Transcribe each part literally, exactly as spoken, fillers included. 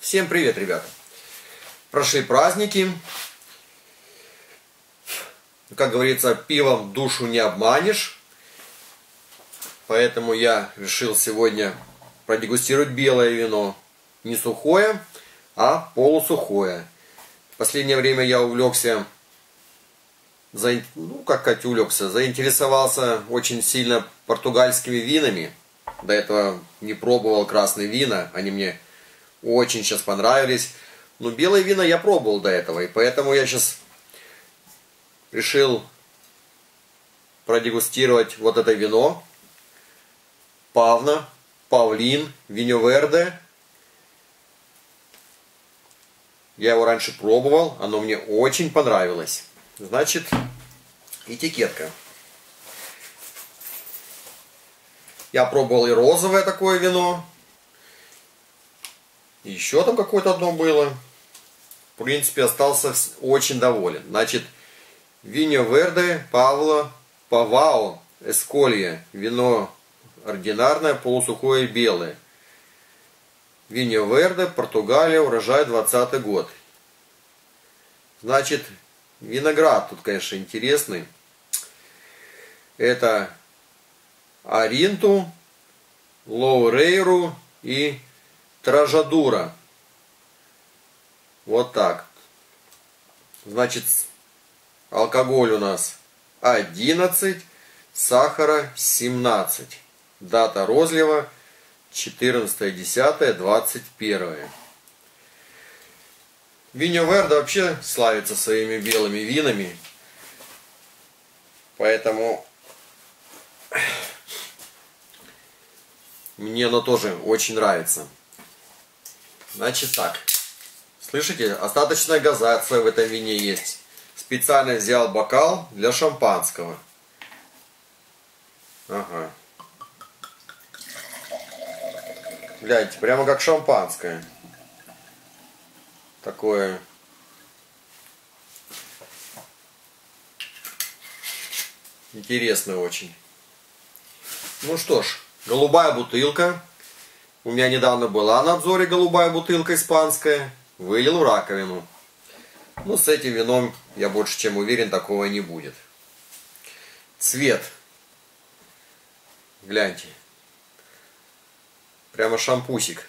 Всем привет, ребята! Прошли праздники. Как говорится, пивом душу не обманешь. Поэтому я решил сегодня продегустировать белое вино. Не сухое, а полусухое. В последнее время я увлекся, ну как сказать, увлекся, заинтересовался очень сильно португальскими винами. До этого не пробовал красные вина, они мне очень сейчас понравились. Но белые вина я пробовал до этого, и поэтому я сейчас решил продегустировать вот это вино. Павна, Павлин, Виньо Верде. Я его раньше пробовал, оно мне очень понравилось. Значит, этикетка. Я пробовал и розовое такое вино. Еще там какое-то одно было. В принципе, остался очень доволен. Значит, Виньо Верде, Павло, Павао, Эсколья. Вино ординарное, полусухое, белое. Виньо Верде, Португалия, урожай двадцатый год. Значит, виноград тут, конечно, интересный. Это Аринту, Лоурейру и Тражадура. Вот так. Значит, алкоголь у нас одиннадцать, сахара семнадцать. Дата розлива четырнадцатое десятое двадцать первое. Виньо Верде вообще славится своими белыми винами. Поэтому мне оно тоже очень нравится. Значит так. Слышите, остаточная газация в этом вине есть. Специально взял бокал для шампанского. Ага. Гляньте, прямо как шампанское. Такое. Интересно очень. Ну что ж, голубая бутылка. У меня недавно была на обзоре голубая бутылка испанская. Вылил в раковину. Ну, с этим вином, я больше чем уверен, такого не будет. Цвет. Гляньте. Прямо шампусик.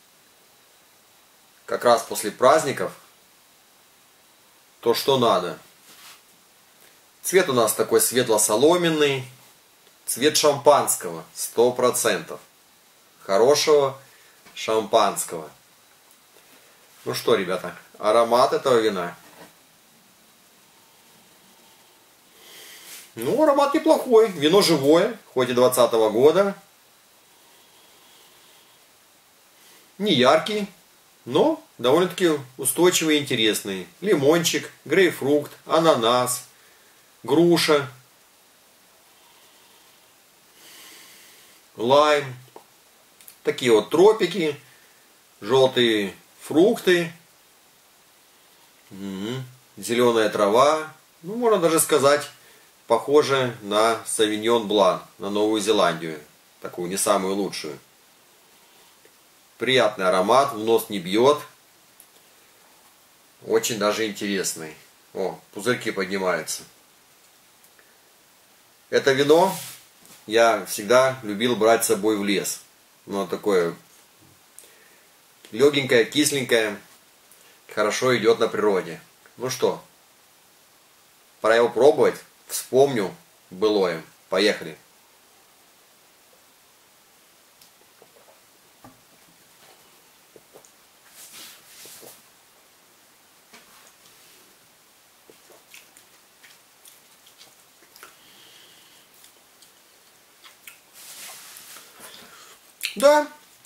Как раз после праздников. То, что надо. Цвет у нас такой светло-соломенный. Цвет шампанского. Сто процентов. Хорошего шампанского. Ну что, ребята, аромат этого вина. Ну, аромат неплохой. Вино живое, хоть и двадцатого года. Не яркий, но довольно-таки устойчивый и интересный. Лимончик, грейпфрукт, ананас, груша, лайм. Такие вот тропики, желтые фрукты, угу. Зеленая трава. Ну, можно даже сказать, похоже на Савиньон Блан, на Новую Зеландию. Такую не самую лучшую. Приятный аромат, в нос не бьет. Очень даже интересный. О, пузырьки поднимаются. Это вино я всегда любил брать с собой в лес. Оно такое легенькое, кисленькое, хорошо идет на природе. Ну что, пора его пробовать. Вспомню былое. Поехали. Да.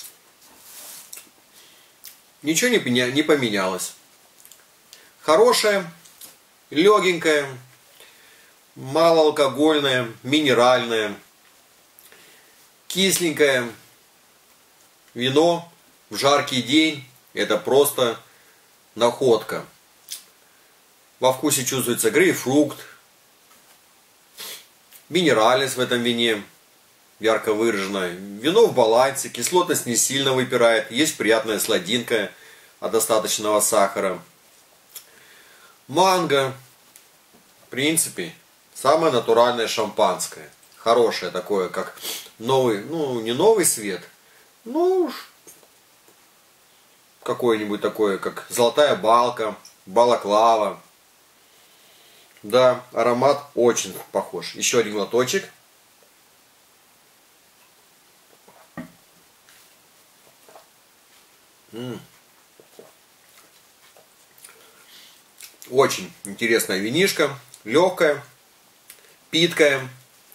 Ничего не, не поменялось. Хорошее, легенькое, малоалкогольное, минеральное, кисленькое вино в жаркий день. Это просто находка. Во вкусе чувствуется грейпфрукт, минеральность в этом вине ярко выраженная. Вино в балансе, кислотность не сильно выпирает, есть приятная сладинка, от достаточного сахара. Манго, в принципе, самое натуральное шампанское. Хорошее такое, как новый, ну не новый свет, ну какое-нибудь такое, как золотая балка, балаклава. Да, аромат очень похож. Еще один глоточек. М-м. Очень интересная винишка, легкая, питкая,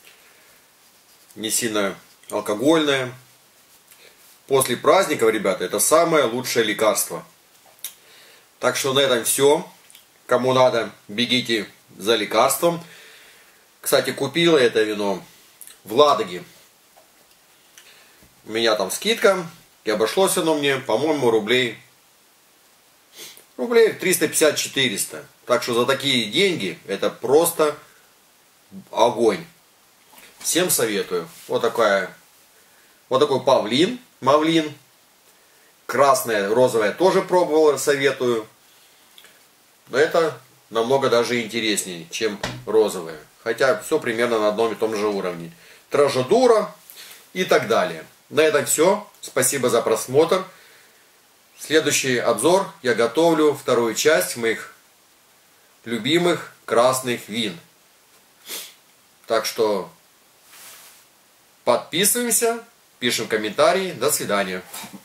не сильно алкогольная. После праздников, ребята, это самое лучшее лекарство. Так что на этом все. Кому надо, бегите за лекарством. Кстати, купила это вино в Ладоге. У меня там скидка. И обошлось оно мне, по-моему, рублей рублей триста пятьдесят — четыреста. Так что за такие деньги это просто огонь. Всем советую. Вот такая, вот такой павлин, мавлин. Красное, розовое тоже пробовал, советую. Но это намного даже интереснее, чем розовое. Хотя все примерно на одном и том же уровне. Тражедура и так далее. На этом все. Спасибо за просмотр. Следующий обзор я готовлю вторую часть моих любимых красных вин. Так что подписываемся, пишем комментарии. До свидания.